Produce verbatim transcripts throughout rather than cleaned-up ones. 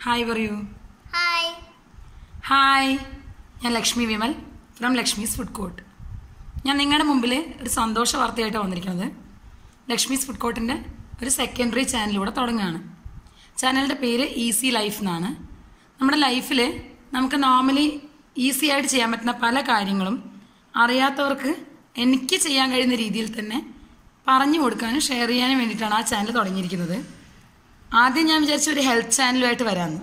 Hi, how are you? Hi. Hi, ഞാൻ Lakshmi Vimal from Lakshmi's food court. ഞാൻ നിങ്ങളുടെ മുമ്പിൽ ഒരു സന്തോഷ വാർത്തയായിട്ടാണ് വന്നിരിക്കുന്നത്. ലക്ഷ്മീസ് ഫുഡ് കോർട്ടിൻ്റെ ഒരു സെക്കൻഡറി ചാനലിലൂടെ തുടങ്ങുകയാണ്. ചാനലിൻ്റെ പേര് ഈസി ലൈഫ് എന്നാണ്. നമ്മുടെ ലൈഫിൽ നമുക്ക് നോർമലി ഈസി ആയിട്ട് ചെയ്യാൻ പറ്റുന്ന പല കാര്യങ്ങളും അറിയാത്തവർക്ക് എനിക്ക് ചെയ്യാൻ കഴിയുന്ന രീതിയിൽ തന്നെ പറഞ്ഞു കൊടുക്കാനും ഷെയർ ചെയ്യാനും വേണ്ടിയിട്ടാണ് ആ ചാനൽ തുടങ്ങിയിരിക്കുന്നത്. ആദ്യം ഞാൻ വിചാരിച്ചു ഒരു ഹെൽത്ത് ചാനലുമായിട്ട് വരാമെന്ന്.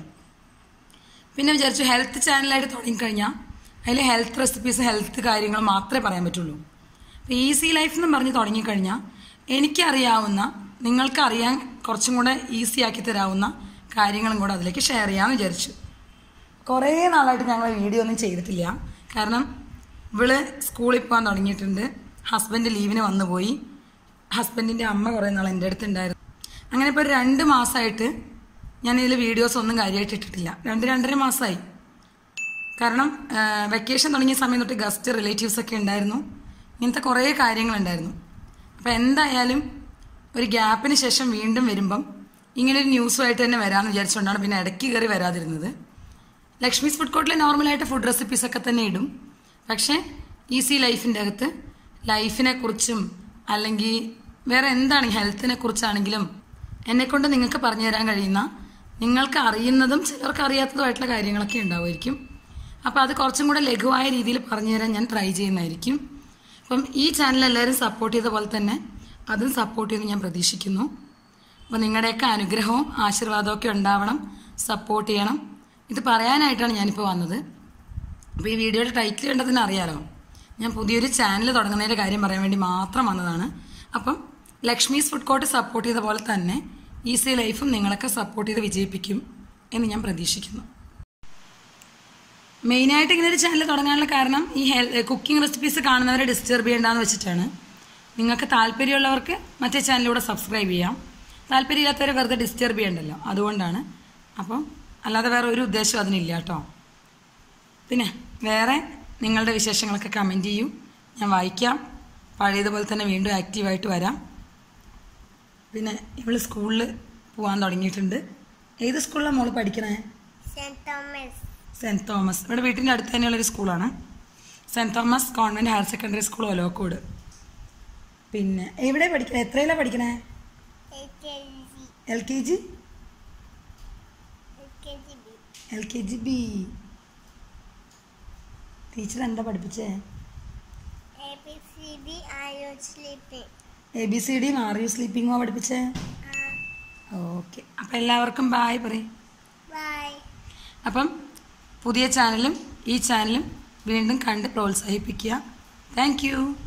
പിന്നെ വിചാരിച്ചു ഹെൽത്ത് ചാനലായിട്ട് തുടങ്ങിക്കഴിഞ്ഞാൽ അതിൽ ഹെൽത്ത് റെസിപ്പീസ് ഹെൽത്ത് കാര്യങ്ങൾ മാത്രമേ പറയാൻ പറ്റുള്ളൂ. അപ്പോൾ ഈസി ലൈഫ് എന്നും പറഞ്ഞ് തുടങ്ങിക്കഴിഞ്ഞാൽ എനിക്കറിയാവുന്ന നിങ്ങൾക്കറിയാൻ കുറച്ചും കൂടെ ഈസി ആക്കി തരാവുന്ന കാര്യങ്ങളും കൂടെ അതിലേക്ക് ഷെയർ ചെയ്യാമെന്ന് വിചാരിച്ചു. കുറേ നാളായിട്ട് ഞങ്ങൾ വീഡിയോ ഒന്നും ചെയ്തിട്ടില്ല. കാരണം ഇവള് സ്കൂളിൽ പോകാൻ തുടങ്ങിയിട്ടുണ്ട്. ഹസ്ബൻഡ് ലീവിന് വന്നു പോയി. ഹസ്ബൻഡിൻ്റെ അമ്മ കുറേ നാൾ എൻ്റെ അടുത്തുണ്ടായിരുന്നു. അങ്ങനെ ഇപ്പോൾ ഒരു രണ്ട് മാസമായിട്ട് ഞാൻ ഇതിൽ വീഡിയോസ് ഒന്നും കാര്യമായിട്ട് ഇട്ടിട്ടില്ല. രണ്ട് രണ്ടര മാസമായി. കാരണം വെക്കേഷൻ തുടങ്ങിയ സമയം തൊട്ട് ഗസ്റ്റ് റിലേറ്റീവ്സ് ഒക്കെ ഉണ്ടായിരുന്നു. ഇങ്ങനത്തെ കുറേ കാര്യങ്ങളുണ്ടായിരുന്നു. അപ്പോൾ എന്തായാലും ഒരു ഗ്യാപ്പിന് ശേഷം വീണ്ടും വരുമ്പം ഇങ്ങനൊരു ന്യൂസുമായിട്ട് തന്നെ വരാമെന്ന് വിചാരിച്ചുകൊണ്ടാണ് പിന്നെ ഇടയ്ക്ക് കയറി വരാതിരുന്നത്. ലക്ഷ്മീസ് ഫുഡ് കോർട്ടിൽ നോർമലായിട്ട് ഫുഡ് റെസിപ്പീസൊക്കെ തന്നെ ഇടും. പക്ഷേ ഈസി ലൈഫിൻ്റെ അകത്ത് ലൈഫിനെ കുറിച്ചും അല്ലെങ്കിൽ വേറെ എന്താണ് ഹെൽത്തിനെ കുറിച്ചാണെങ്കിലും എന്നെക്കൊണ്ട് നിങ്ങൾക്ക് പറഞ്ഞു തരാൻ കഴിയുന്ന നിങ്ങൾക്ക് അറിയുന്നതും ചിലർക്ക് അറിയാത്തതുമായിട്ടുള്ള കാര്യങ്ങളൊക്കെ ഉണ്ടാവുമായിരിക്കും. അപ്പോൾ അത് കുറച്ചും കൂടെ ലഘുവായ രീതിയിൽ പറഞ്ഞു തരാൻ ഞാൻ ട്രൈ ചെയ്യുന്നതായിരിക്കും. അപ്പം ഈ ചാനൽ എല്ലാവരും സപ്പോർട്ട് ചെയ്ത പോലെ തന്നെ അതും സപ്പോർട്ട് ചെയ്ത് ഞാൻ പ്രതീക്ഷിക്കുന്നു. അപ്പോൾ നിങ്ങളുടെയൊക്കെ അനുഗ്രഹവും ആശീർവാദവും ഒക്കെ ഉണ്ടാവണം, സപ്പോർട്ട് ചെയ്യണം. ഇത് പറയാനായിട്ടാണ് ഞാനിപ്പോൾ വന്നത്. അപ്പോൾ ഈ വീഡിയോയുടെ ടൈറ്റിൽ കണ്ടതിന് അറിയാലോ, ഞാൻ പുതിയൊരു ചാനൽ തുടങ്ങുന്നതിൻ്റെ കാര്യം പറയാൻ വേണ്ടി മാത്രം വന്നതാണ്. അപ്പം ലക്ഷ്മീസ് ഫുഡ് കോർട്ട് സപ്പോർട്ട് ചെയ്ത പോലെ തന്നെ ഈസി ലൈഫും നിങ്ങളൊക്കെ സപ്പോർട്ട് ചെയ്ത് വിജയിപ്പിക്കും എന്ന് ഞാൻ പ്രതീക്ഷിക്കുന്നു. മെയിനായിട്ട് ഇങ്ങനെ ഒരു ചാനൽ തുടങ്ങാനുള്ള കാരണം ഈ ഹെൽ കുക്കിംഗ് റെസിപ്പീസ് കാണുന്നവരെ ഡിസ്റ്റർബ് ചെയ്യേണ്ടെന്ന് വെച്ചിട്ടാണ്. നിങ്ങൾക്ക് താല്പര്യമുള്ളവർക്ക് മറ്റേ ചാനലിലൂടെ സബ്സ്ക്രൈബ് ചെയ്യാം. താല്പര്യമില്ലാത്തവരെ വെറുതെ ഡിസ്റ്റർബ് ചെയ്യണ്ടല്ലോ, അതുകൊണ്ടാണ്. അപ്പം അല്ലാതെ വേറെ ഒരു ഉദ്ദേശം അതിനില്ല കേട്ടോ. പിന്നെ വേറെ നിങ്ങളുടെ വിശേഷങ്ങളൊക്കെ കമൻറ്റ് ചെയ്യൂ, ഞാൻ വായിക്കാം. പഴയതുപോലെ തന്നെ വീണ്ടും ആക്റ്റീവായിട്ട് വരാം. പിന്നെ ഇവള് സ്കൂളിൽ പോകാൻ തുടങ്ങിയിട്ടുണ്ട്. ഏത് സ്കൂളിലാണ് മോള് പഠിക്കണേ? Saint Thomas. Saint Thomas. ഇവിടെ വീട്ടിൻ്റെ അടുത്ത് തന്നെയുള്ളൊരു സ്കൂളാണ്. Saint Thomas convent higher secondary school Olokkode. പിന്നെ എവിടെ പഠിക്കണേ? എത്രയിലാണ് പഠിക്കണേ? L K G L K G B. Teacher എന്താ പഠിപ്പിച്ചേ? എ ബി സി ഡിയും ആർ യു സ്ലീപ്പിങ്ങോ പഠിപ്പിച്ചേ? ഓക്കെ. അപ്പം എല്ലാവർക്കും ബായ് പറയും. അപ്പം പുതിയ ചാനലും ഈ ചാനലും വീണ്ടും കണ്ട് പ്രോത്സാഹിപ്പിക്കുക. Thank U.